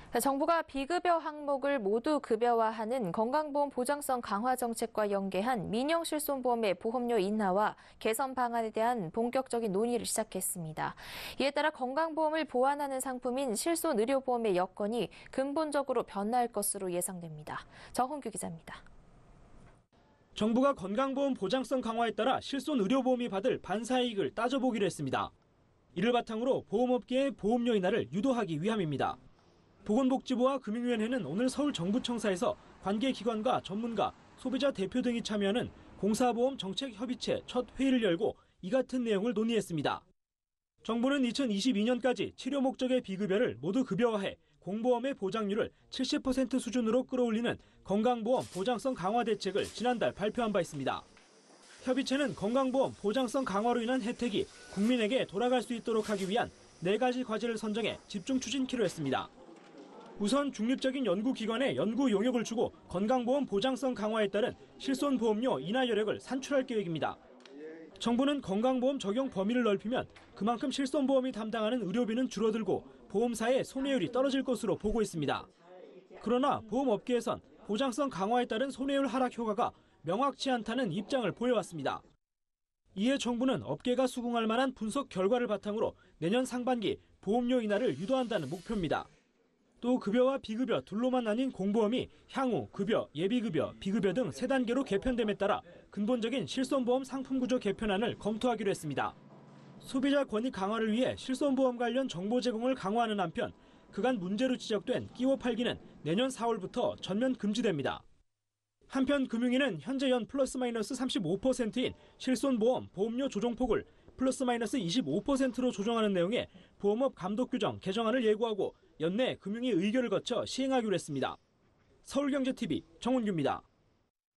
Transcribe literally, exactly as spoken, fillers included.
정부가 비급여 항목을 모두 급여화하는 건강보험 보장성 강화 정책과 연계한 민영실손보험의 보험료 인하와 개선 방안에 대한 본격적인 논의를 시작했습니다. 이에 따라 건강보험을 보완하는 상품인 실손의료보험의 여건이 근본적으로 변화할 것으로 예상됩니다. 정홍규 기자입니다. 정부가 건강보험 보장성 강화에 따라 실손의료보험이 받을 반사이익을 따져보기로 했습니다. 이를 바탕으로 보험업계의 보험료 인하를 유도하기 위함입니다. 보건복지부와 금융위원회는 오늘 서울정부청사에서 관계기관과 전문가, 소비자 대표 등이 참여하는 공사보험 정책협의체 첫 회의를 열고 이 같은 내용을 논의했습니다. 정부는 이천이십이 년까지 치료 목적의 비급여를 모두 급여화해 공보험의 보장률을 칠십 퍼센트 수준으로 끌어올리는 건강보험 보장성 강화 대책을 지난달 발표한 바 있습니다. 협의체는 건강보험 보장성 강화로 인한 혜택이 국민에게 돌아갈 수 있도록 하기 위한 네 가지 과제를 선정해 집중 추진키로 했습니다. 우선 중립적인 연구기관에 연구 용역을 주고 건강보험 보장성 강화에 따른 실손보험료 인하 여력을 산출할 계획입니다. 정부는 건강보험 적용 범위를 넓히면 그만큼 실손보험이 담당하는 의료비는 줄어들고 보험사의 손해율이 떨어질 것으로 보고 있습니다. 그러나 보험업계에선 보장성 강화에 따른 손해율 하락 효과가 명확치 않다는 입장을 보여왔습니다. 이에 정부는 업계가 수긍할 만한 분석 결과를 바탕으로 내년 상반기 보험료 인하를 유도한다는 목표입니다. 또 급여와 비급여 둘로만 나뉜 공보험이 향후 급여, 예비급여, 비급여 등 세 단계로 개편됨에 따라 근본적인 실손보험 상품구조 개편안을 검토하기로 했습니다. 소비자 권익 강화를 위해 실손보험 관련 정보 제공을 강화하는 한편 그간 문제로 지적된 끼워 팔기는 내년 사월부터 전면 금지됩니다. 한편 금융위는 현재 연 플러스 마이너스 삼십오 퍼센트인 실손보험 보험료 조정폭을 플러스 마이너스 이십오 퍼센트로 조정하는 내용의 보험업 감독 규정 개정안을 예고하고 연내 금융위 의결을 거쳐 시행하기로 했습니다. 서울경제티비 정훈규입니다.